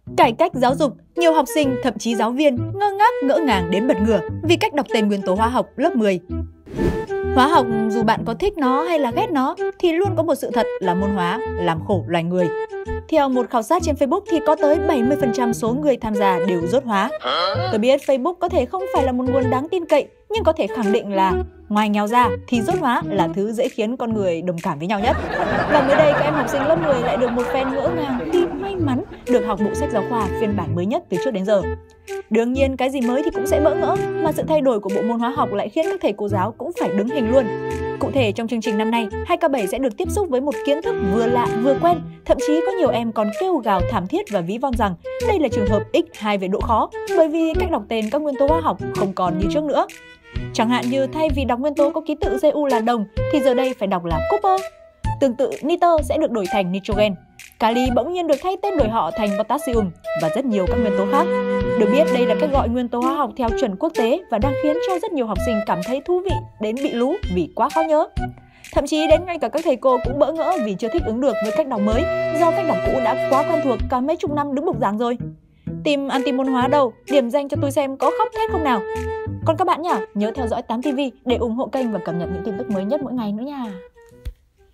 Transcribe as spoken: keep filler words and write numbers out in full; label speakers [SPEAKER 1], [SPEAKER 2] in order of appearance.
[SPEAKER 1] Cải cách giáo dục, nhiều học sinh, thậm chí giáo viên ngơ ngác ngỡ ngàng đến bật ngửa vì cách đọc tên nguyên tố hóa học lớp mười. Hóa học dù bạn có thích nó hay là ghét nó thì luôn có một sự thật là môn hóa làm khổ loài người. Theo một khảo sát trên Facebook thì có tới bảy mươi phần trăm số người tham gia đều dốt hóa. Tôi biết Facebook có thể không phải là một nguồn đáng tin cậy, nhưng có thể khẳng định là ngoài nghèo ra thì dốt hóa là thứ dễ khiến con người đồng cảm với nhau nhất. Và mới đây các em học sinh lớp mười lại được một phen ngỡ ngàng khi may mắn được học bộ sách giáo khoa phiên bản mới nhất từ trước đến giờ. Đương nhiên cái gì mới thì cũng sẽ bỡ ngỡ, mà sự thay đổi của bộ môn hóa học lại khiến các thầy cô giáo cũng phải đứng hình luôn. Cụ thể trong chương trình năm nay, hai K bảy sẽ được tiếp xúc với một kiến thức vừa lạ vừa quen, thậm chí có nhiều em còn kêu gào thảm thiết và ví von rằng đây là trường hợp nhân hai về độ khó, bởi vì cách đọc tên các nguyên tố hóa học không còn như trước nữa. Chẳng hạn như thay vì đọc nguyên tố có ký tự Gu là đồng thì giờ đây phải đọc là copper. Tương tự nitơ sẽ được đổi thành nitrogen, kali bỗng nhiên được thay tên đổi họ thành potassium và rất nhiều các nguyên tố khác. Được biết đây là cách gọi nguyên tố hóa học theo chuẩn quốc tế và đang khiến cho rất nhiều học sinh cảm thấy thú vị đến bị lú vì quá khó nhớ. Thậm chí đến ngay cả các thầy cô cũng bỡ ngỡ vì chưa thích ứng được với cách đọc mới, do cách đọc cũ đã quá quen thuộc cả mấy chục năm đứng bục giảng rồi. Team anti môn hóa đâu, điểm danh cho tôi xem có khóc thét không nào. Còn các bạn nhá, nhớ theo dõi tám ti vi để ủng hộ kênh và cập nhật những tin tức mới nhất mỗi ngày nữa nha.